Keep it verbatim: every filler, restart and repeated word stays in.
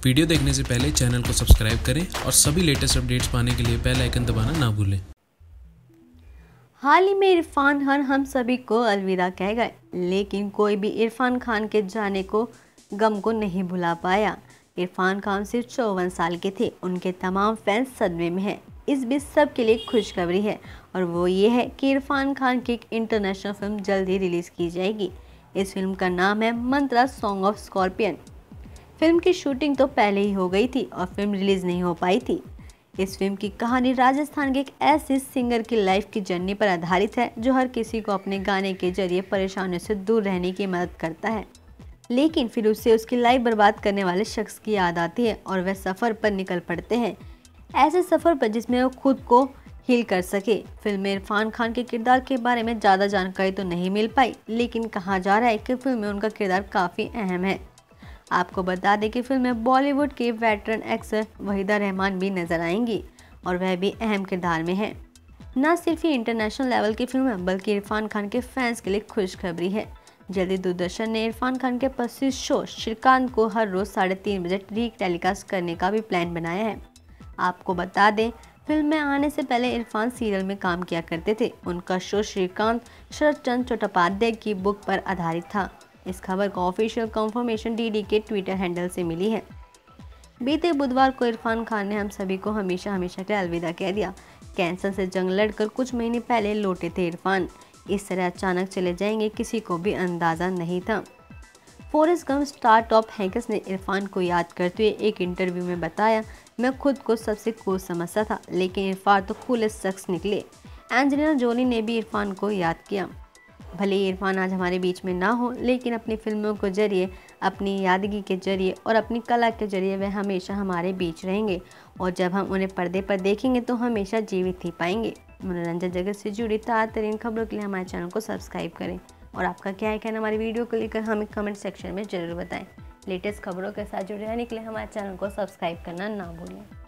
Video देखने से पहले चैनल को सब्सक्राइब करें और सभी लेटेस्ट अपडेट्स पाने के लिए बेल आइकन दबाना ना भूलें। हाल ही में इरफान खान हम सभी को अलविदा कह गए, लेकिन कोई भी इरफान खान के जाने को गम को नहीं भुला पाया। इरफान खान सिर्फ चौवन साल के थे, उनके तमाम फैंस सदमे में हैं। इस बीच सब के लिए खुशखबरी है और वो ये है कि इरफान खान की एक इंटरनेशनल फिल्म जल्द ही रिलीज़ की जाएगी। इस फिल्म का नाम है Mantra song of scorpion. Film की शूटिंग तो पहले ही हो गई थी और फिल्म रिलीज़ नहीं हो पाई थी। इस फिल्म की कहानी राजस्थान के एक ऐसे सिंगर की लाइफ की जर्नी पर आधारित है जो हर किसी को अपने गाने के जरिए परेशानियों से दूर रहने की मदद करता है, लेकिन फिर उसे उसकी लाइफ बर्बाद करने वाले शख्स की याद आती है और वह सफ़र पर निकल पड़ते हैं, ऐसे सफ़र पर जिसमें वो खुद को हील कर सके। फिल्म में इरफान खान के किरदार के बारे में ज़्यादा जानकारी तो नहीं मिल पाई, लेकिन कहा जा रहा है कि फिल्म में उनका किरदार काफ़ी अहम है। आपको बता दें कि फिल्म में बॉलीवुड के वेटरन एक्टर वहीदा रहमान भी नजर आएंगी और वह भी अहम किरदार में है। न सिर्फ ये इंटरनेशनल लेवल की फिल्म है, बल्कि इरफान खान के फैंस के लिए खुशखबरी है। जल्दी दूरदर्शन ने इरफान खान के प्रसिद्ध शो श्रीकांत को हर रोज साढ़े तीन बजे री टेलीकास्ट करने का भी प्लान बनाया है। आपको बता दें, फिल्म में आने से पहले इरफान सीरियल में काम किया करते थे। उनका शो श्रीकांत शरद चंद्र चट्टोपाध्याय की बुक पर आधारित था। इस खबर को ऑफिशियल कंफर्मेशन डीडी के ट्विटर हैंडल से मिली है। बीते बुधवार को इरफान खान ने हम सभी को हमेशा हमेशा के लिए अलविदा कह दिया। कैंसर से जंग लड़कर कुछ महीने पहले लौटे थे इरफान। इस तरह अचानक चले जाएंगे किसी को भी अंदाज़ा नहीं था। Forrest Gump star Tom Hanks ने इरफान को याद करते हुए एक इंटरव्यू में बताया, मैं खुद को सबसे कूल समझता था, लेकिन इरफान तो कूलेस्ट शख्स निकले। एंजेलिना जोली ने भी इरफान को याद किया। भले ही इरफान आज हमारे बीच में ना हो, लेकिन अपनी फिल्मों के जरिए, अपनी यादगी के जरिए और अपनी कला के जरिए वह हमेशा हमारे बीच रहेंगे और जब हम उन्हें पर्दे पर देखेंगे तो हमेशा जीवित ही पाएंगे। मनोरंजन जगत से जुड़ी ताज़ा तरीन खबरों के लिए हमारे चैनल को सब्सक्राइब करें और आपका क्या है कहना हमारी वीडियो को लेकर हमें कमेंट सेक्शन में ज़रूर बताएं। लेटेस्ट खबरों के साथ जुड़े रहने के लिए हमारे चैनल को सब्सक्राइब करना ना भूलें।